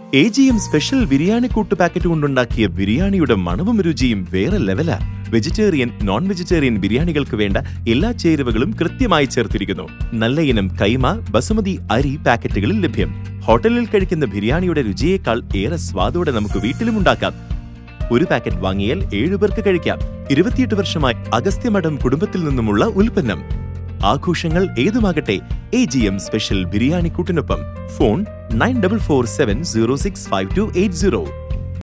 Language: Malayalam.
AGM സ്പെഷ്യൽ ബിരിയാണി കൂട്ട് പാക്കറ്റ് കൊണ്ടുണ്ടാക്കിയ ബിരിയാണിയുടെ മണവും രുചിയും വേറെ ലെവലാ. വെജിറ്റേറിയൻ, നോൺ വെജിറ്റേറിയൻ ബിരിയാണികൾക്ക് വേണ്ട എല്ലാ ചേരുവകളും കൃത്യമായി ചേർത്തിരിക്കുന്നു. നല്ല ഇനം കൈമ, ബസുമതി അരി പാക്കറ്റുകളിൽ ലഭ്യം. ഹോട്ടലിൽ കഴിക്കുന്ന ബിരിയാണിയുടെ രുചിയേക്കാൾ ഏറെ സ്വാദോടെ നമുക്ക് വീട്ടിലും ഉണ്ടാക്കാം. ഒരു പാക്കറ്റ് വാങ്ങിയാൽ 7 പേർക്ക് കഴിക്കാം. 28 വർഷമായി അഗസ്ത്യമഠം കുടുംബത്തിൽ നിന്നുമുള്ള ഉൽപ്പന്നം. ആഘോഷങ്ങൾ ഏതുമാകട്ടെ, AGM സ്പെഷ്യൽ ബിരിയാണി കൂട്ടിനൊപ്പം. ഫോൺ 9447065280.